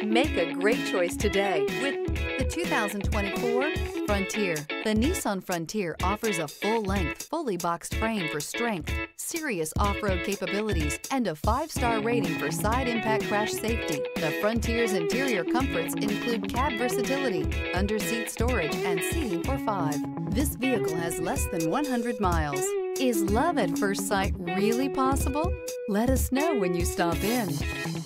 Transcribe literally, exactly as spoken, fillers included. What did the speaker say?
Make a great choice today with the two thousand twenty-four Frontier. The Nissan Frontier offers a full-length, fully boxed frame for strength, serious off-road capabilities, and a five-star rating for side impact crash safety. The Frontier's interior comforts include cab versatility, under-seat storage, and seating for five. This vehicle has less than one hundred miles. Is love at first sight really possible? Let us know when you stop in.